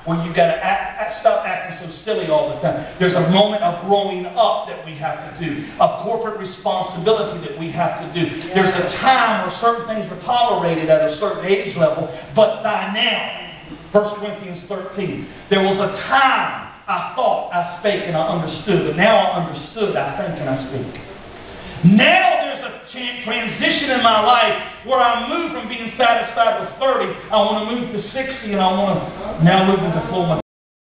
where you've got to stop acting so silly all the time. There's a moment of growing up that we have to do, of corporate responsibility that we have to do. There's a time where certain things were tolerated at a certain age level, but by now, 1 Corinthians 13, there was a time I thought, I spake, and I understood, but now I understood, I think, and I speak. Now there's a transition in my life where I move from being satisfied with 30, I want to move to 60, and I want to now move into full